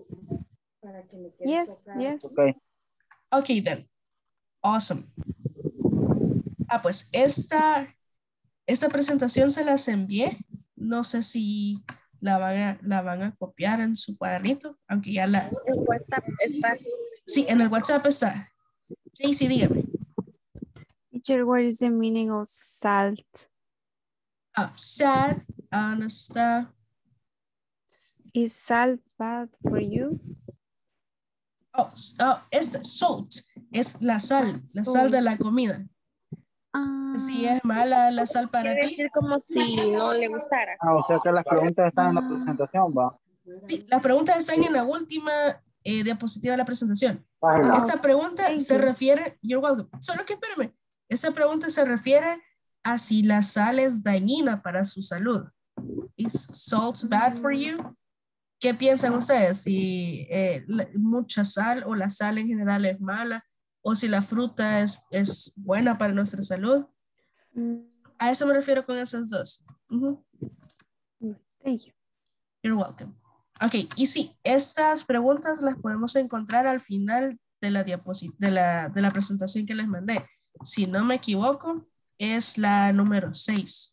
Yes, yes. Okay. Ok, then. Awesome. Ah, pues esta, esta presentación se las envié. No sé si la van a, la van a copiar en su cuadernito, aunque ya la... En WhatsApp está. Sí, en el WhatsApp está. Sí, sí, dígame. Teacher, what is the meaning of salt? Ah, sad, ah, no está. Is salt bad for you? Oh, oh, esta, salt, es la sal, la Salt. sal de la comida. Ah, Si es mala la sal para Quiere ti. decir como si no le gustara. Ah, o sea que las preguntas están en la presentación, va. Sí, las preguntas están en la última eh, diapositiva de la presentación. Página. Esta pregunta Thank se you. refiere, you're welcome, solo que espérame, esta pregunta se refiere a si la sal es dañina para su salud. Is salt bad for you? ¿Qué piensan ustedes? Si eh, la, mucha sal o la sal en general es mala o si la fruta es, es buena para nuestra salud. mm, A eso me refiero con esas dos. Uh-huh. thank you. You're welcome. Ok, y sí, estas preguntas las podemos encontrar al final de la diapositiva, de la, de la presentación que les mandé. Si no me equivoco, es la número seis.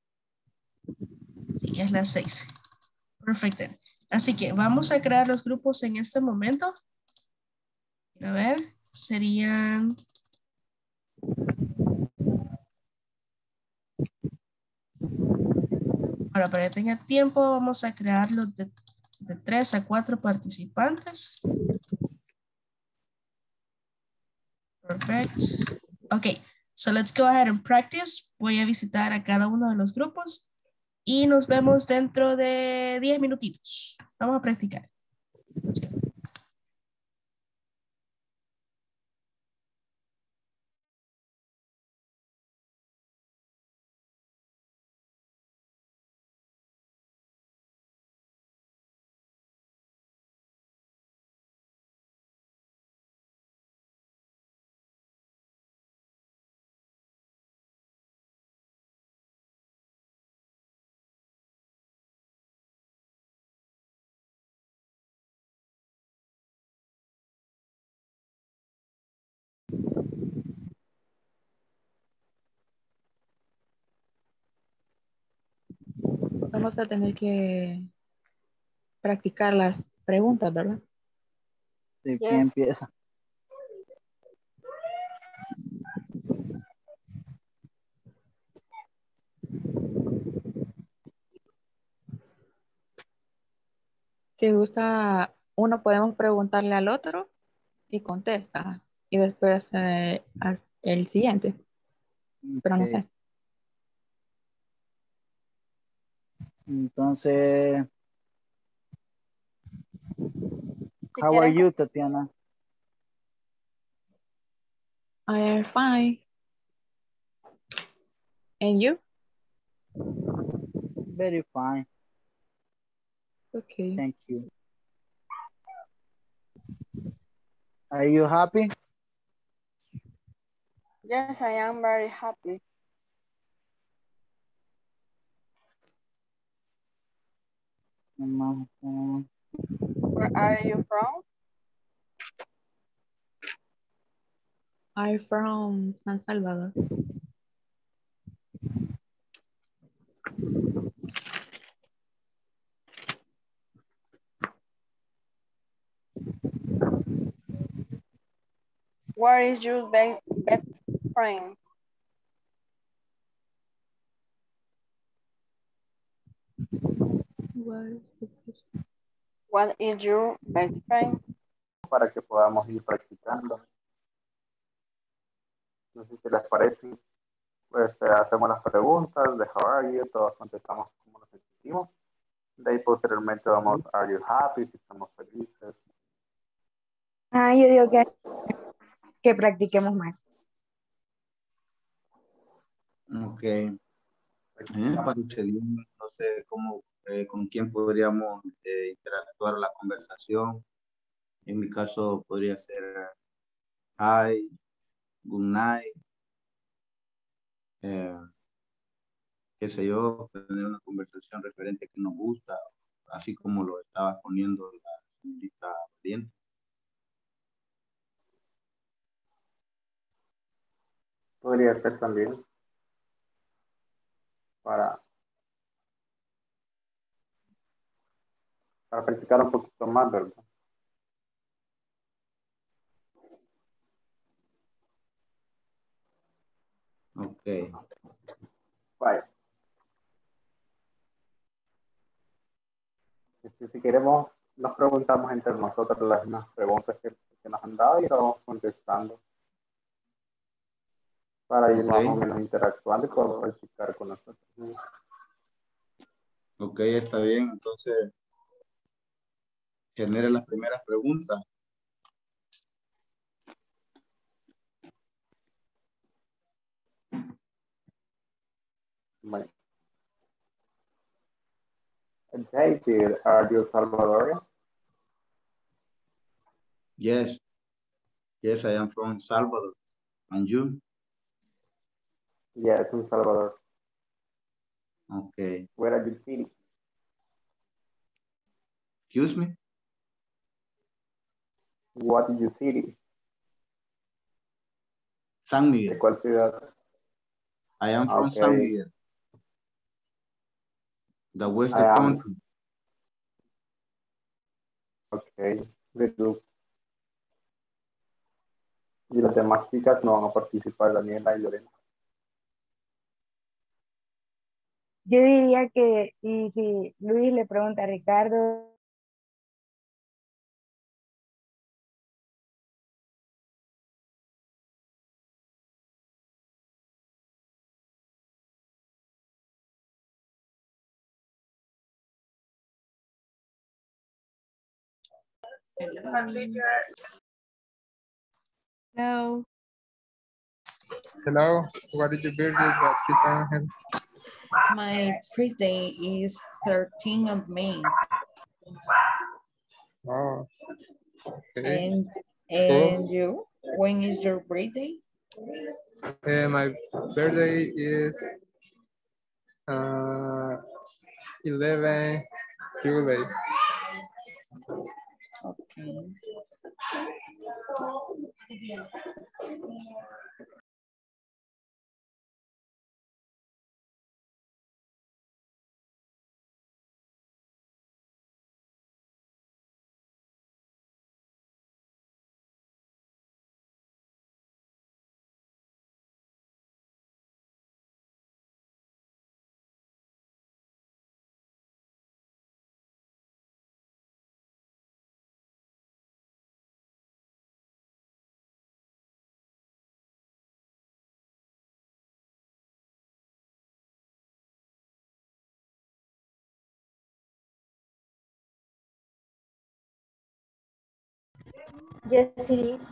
Sí, es la seis. Perfecto. Así que vamos a crear los grupos en este momento. A ver, serían... Ahora, para que tenga tiempo, vamos a crearlos de, de tres a cuatro participantes. Perfect. Ok, so let's go ahead and practice. Voy a visitar a cada uno de los grupos y nos vemos dentro de diez minutitos. Vamos a practicar. Let's go. Vamos a tener que practicar las preguntas, ¿verdad? Sí, ¿quién Yes. empieza? Si gusta, uno podemos preguntarle al otro y contesta. Y después eh, al- el siguiente. Pero no Ok, sé. entonces, Si how are quieren, you, Tatiana? I am fine. And you? Very fine, Okay. thank you. Are you happy? yes, I am very happy. Mm, Where are you from? I'm from San Salvador. Where is your be best friend? What is your best friend? Para que podamos ir practicando. No sé si les parece. Pues eh, hacemos las preguntas de how are you, todos contestamos como nos sentimos. De ahí posteriormente vamos, are you happy, si estamos felices. Ah, yo digo que, que practiquemos más. Ok. A mí me parece bien, no sé cómo, eh, con quién podríamos eh, interactuar la conversación. En mi caso podría ser hi, good night, eh, qué sé yo, tener una conversación referente que nos gusta, así como lo estaba poniendo la señorita Valiente. Podría ser también para, para practicar un poquito más, ¿verdad? Ok. Vaya. Si, si queremos, nos preguntamos entre nosotros las mismas preguntas que, que nos han dado y las vamos contestando para ir Ok. más o menos interactuando y poder practicar con nosotros. Ok, está bien. Entonces, genere las primeras preguntas. Bueno. David, are you Salvadorian? Yes. Yes, I am from Salvador. And you? Yes, in Salvador. Okay. Where are you city? Excuse me? What is your city? San ¿De Miguel. cuál ciudad? I am Ah, from ok. San Miguel. The I Western am. country. Ok. Good look. Y las demás chicas no van a participar, Daniela y Lorena. Yo diría que, y si Luis le pregunta a Ricardo, No. Hello, what is your birthday, Beatriz Angel? My birthday is thirteenth of May. Oh, okay. And Cool. and you? When is your birthday? Uh, my birthday is uh, eleven July. Okay. Yes, it is.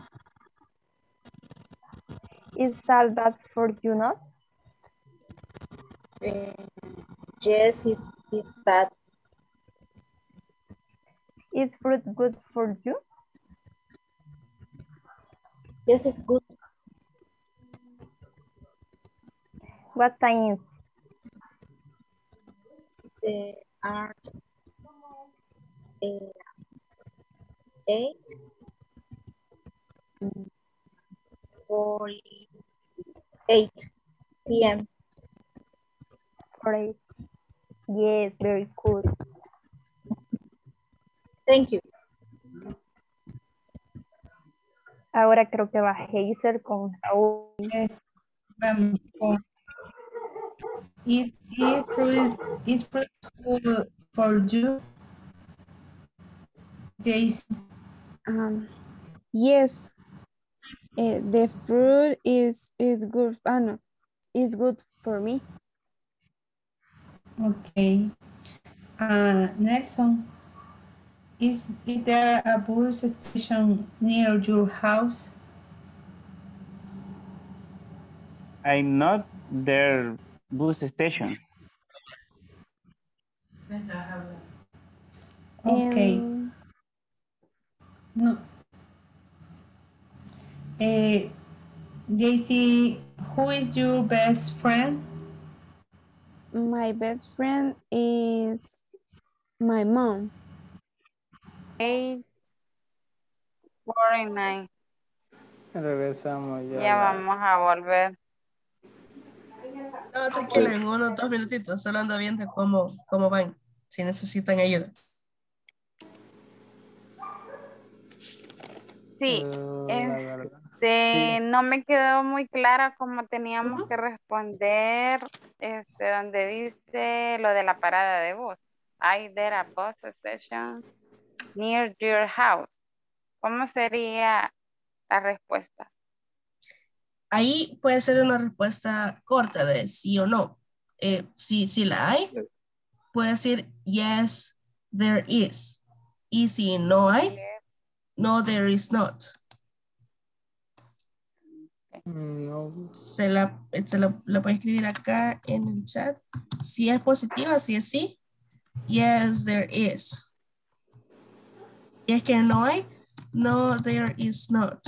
is salt bad for you not? Uh, yes, it's, it's bad. Is fruit good for you? Yes, it's good. What time is? The art uh, eight forty-eight p m Great. Yes, very cool. Thank you. Ahora creo que va Hazel con Raúl. Yes. Um, for- it is fruit, it's fruitful for you, Jason. Um, yes, eh, the fruit is is good. Ah, no, is good for me. Okay. Uh, next one. Is is there a bus station near your house? I'm not their bus station. Okay. And No. Uh, J C, who is your best friend? my best friend is my mom. Eight forty-nine. Regresamos ya. Ya vamos a volver. No, tranquilo, en unos dos minutitos. Solo ando viendo cómo, cómo van, si necesitan ayuda. Sí, Uh, la verdad. este, Sí. no me quedó muy clara cómo teníamos que responder, este, donde dice lo de la parada de bus. I there a bus station near your house. ¿Cómo sería la respuesta? Ahí puede ser una respuesta corta de sí o no. Eh, si, si la hay, puede decir yes, there is. Y si no hay, no, there is not. No. Se la, se la, la puede escribir acá en el chat. Si es positiva, si es sí, yes, there is. Y es que no hay, no, there is not.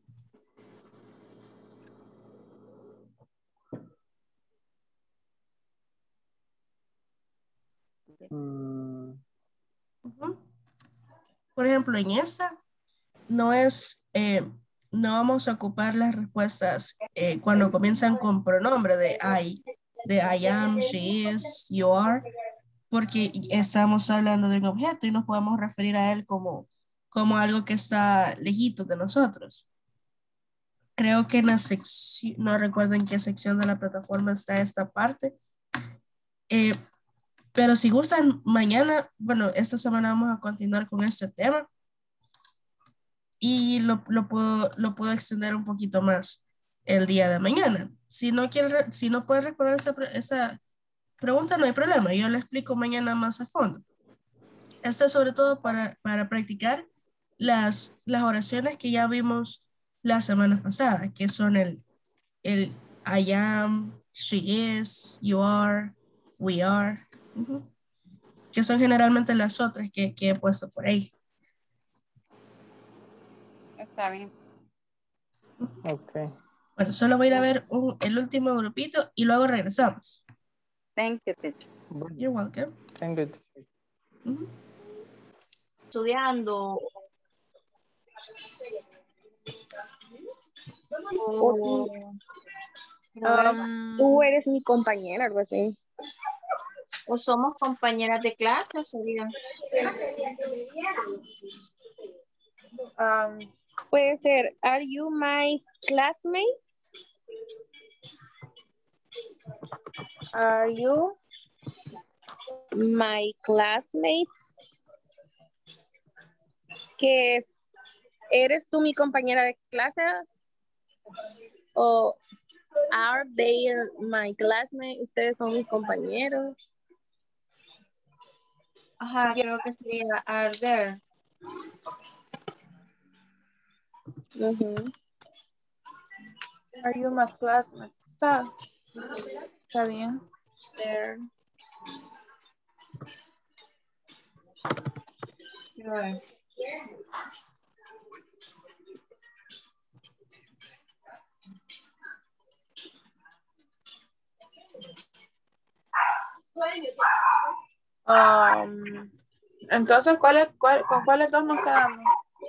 Mm. Uh-huh. Por ejemplo, en esta, no es, eh, no vamos a ocupar las respuestas eh, cuando comienzan con pronombre de I, de I am, she is, you are, porque estamos hablando de un objeto y nos podemos referir a él como, como algo que está lejito de nosotros. Creo que en la sección, no recuerdo en qué sección de la plataforma está esta parte, eh, pero si gustan, mañana, bueno, esta semana vamos a continuar con este tema y lo, lo, puedo, lo puedo extender un poquito más el día de mañana. Si no quiere, si no puede recordar esa, esa pregunta, no hay problema, yo le explico mañana más a fondo. Esta es sobre todo para, para practicar las, las oraciones que ya vimos la semana pasada, que son el, el I am, she is, you are, we are, uh-huh, que son generalmente las otras que, que he puesto por ahí. Está bien. Ok. Bueno, solo voy a ir a ver un, el último grupito y luego regresamos. Thank you, teacher. You're welcome. Thank you, teacher. Uh-huh. Estudiando. O tú, Um, tú eres mi compañera, algo así. o somos compañeras de clase, sería. Um, puede ser, are you my classmates? Are you my classmates? ¿Qué es? ¿Eres tú mi compañera de clase? ¿O are they my classmates? ¿Ustedes son mis compañeros? Ajá, creo que sería are there. Uh-huh. Are you my classmate? Está, está bien. There. Right. Um, entonces, ¿cuál, cuál, ¿con cuáles dos nos quedamos?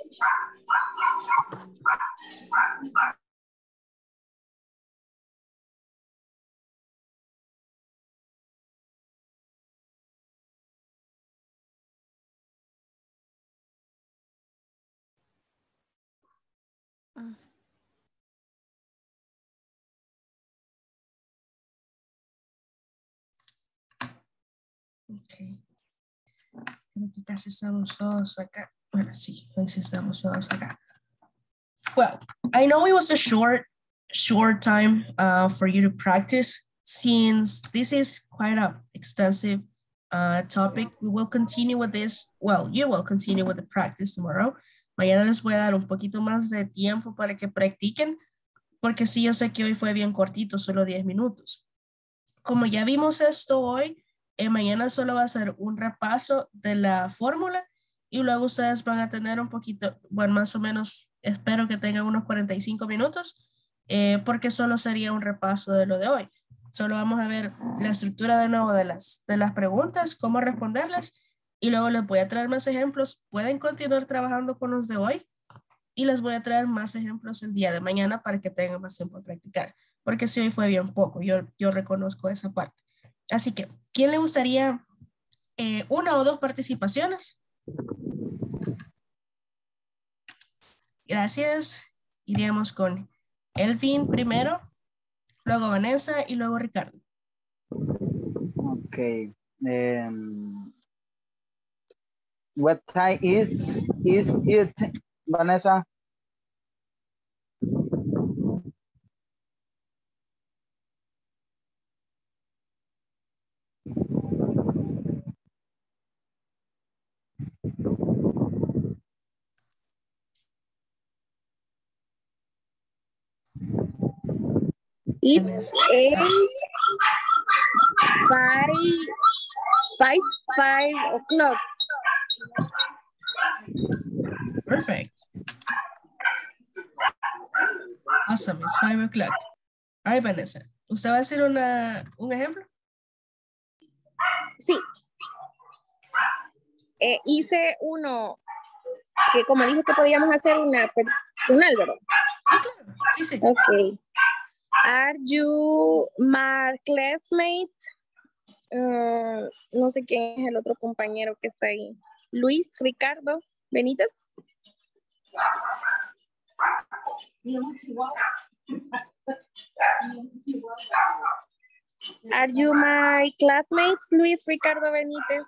Okay. Creo que casi estamos todos acá. Bueno, sí, hoy sí estamos todos acá. Well, I know it was a short, short time uh, for you to practice. Since this is quite a extensive uh, topic, we will continue with this. Well, you will continue with the practice tomorrow. Mañana les voy a dar un poquito más de tiempo para que practiquen, porque sí, yo sé que hoy fue bien cortito, solo diez minutos. Como ya vimos esto hoy, eh, mañana solo va a ser un repaso de la fórmula y luego ustedes van a tener un poquito, bueno, más o menos, espero que tengan unos cuarenta y cinco minutos, eh, porque solo sería un repaso de lo de hoy. Solo vamos a ver la estructura de nuevo de las, de las preguntas, cómo responderlas, y luego les voy a traer más ejemplos. Pueden continuar trabajando con los de hoy y les voy a traer más ejemplos el día de mañana para que tengan más tiempo de practicar, porque si hoy fue bien poco, yo, yo reconozco esa parte. Así que, ¿quién le gustaría eh, una o dos participaciones? Gracias. Iríamos con Elvin primero, luego Vanessa y luego Ricardo. Ok. Um, what time is, is it, Vanessa? It's eight, five, five, five o'clock. Perfect. Awesome, it's five o'clock. All right, Vanessa. ¿Usted va a hacer una, un ejemplo? Sí. Eh, hice uno que como dijo que podíamos hacer una personal, ¿verdad? Sí, sí. Okay. Are you my classmate? Uh, no sé quién es el otro compañero que está ahí. Luis Ricardo Benítez. Are you my classmates, Luis Ricardo Benítez?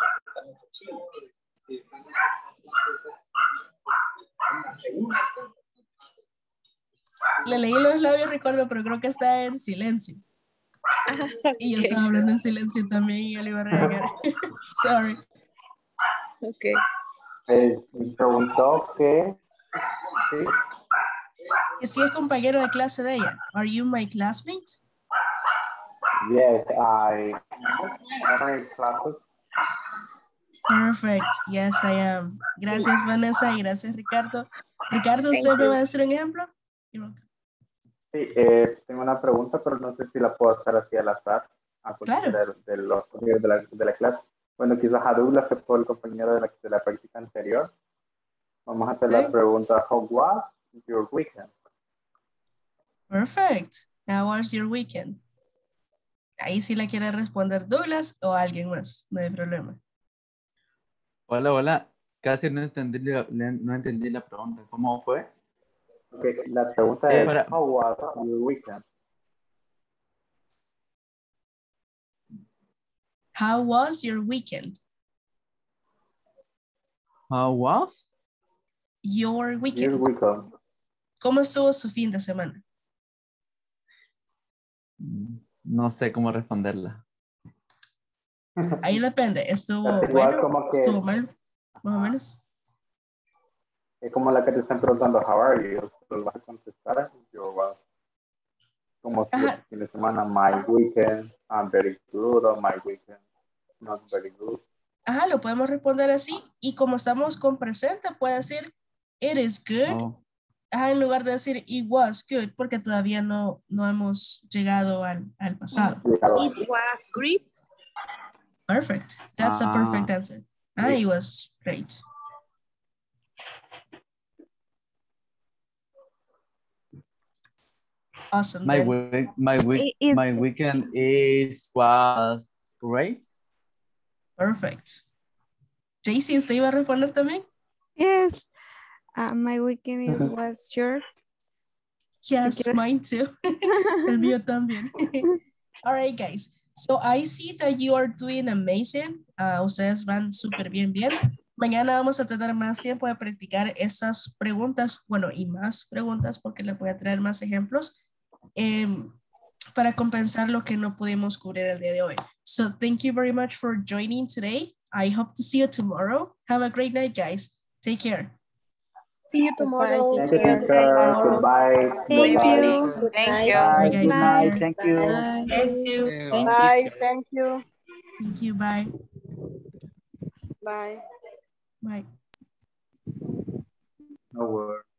Le leí los labios, Ricardo, pero creo que está en silencio. Y yo estaba hablando en silencio también y él iba a regañar. Sorry. Ok. Eh, me preguntó que... Sí. Que si es compañero de clase de ella. Are you my classmate? Yes, I... Am classes. Perfect. Yes, I am. Gracias, Vanessa, y gracias, Ricardo. Ricardo, ¿usted Thank me you. va a decir un ejemplo? Sí, eh, tengo una pregunta, pero no sé si la puedo hacer así al azar. A Claro. de, de los compañeros de la, de la clase. Bueno, quizás a Douglas, que fue el compañero de la, de la práctica anterior. Vamos a hacer Sí. la pregunta, how was your weekend? Perfect. How was your weekend? Ahí sí la quiere responder Douglas o alguien más. No hay problema. Hola, hola. Casi no entendí la, no entendí la pregunta. ¿Cómo fue? Okay, la pregunta Eh, es, para- how was your weekend? How was your weekend? How was? Your weekend. Your weekend. ¿Cómo estuvo su fin de semana? No sé cómo responderla. Ahí depende. ¿Estuvo Es igual bueno? como que- ¿Estuvo mal? Más o menos. Es como la que te están preguntando, how are you? Tú vas a contestar, yo well. Como si el fin de semana, my weekend, I'm very good, or my weekend, not very good. Ajá, lo podemos responder así. Y como estamos con presente, puede decir it is good. Oh, Ajá, en lugar de decir it was good, porque todavía no, no hemos llegado al, al pasado. It was great. Perfect. That's a Ah. perfect answer. Ah, it was great. Awesome. my then. week, my week, It is- my weekend is was great. Perfect. J C, ¿usted iba a responder también? Yes. Uh, my weekend is, was short. Yes, quiero- mine too. El mío también. All right, guys. So I see that you are doing amazing. Uh, ustedes van súper bien, bien. Mañana vamos a tener más tiempo de practicar esas preguntas, bueno, y más preguntas porque les voy a traer más ejemplos em, para compensar lo que no pudimos cubrir el día de hoy. So thank you very much for joining today. I hope to see you tomorrow. Have a great night, guys. Take care. See you tomorrow. Thank you, teacher. Goodbye. Thank Bye-bye. you. Good Thank night. you. Bye, guys. good night. Bye. Thank you. Thank you. Thank Bye. Thank you. Thank you. Bye. Bye. Bye. No worries.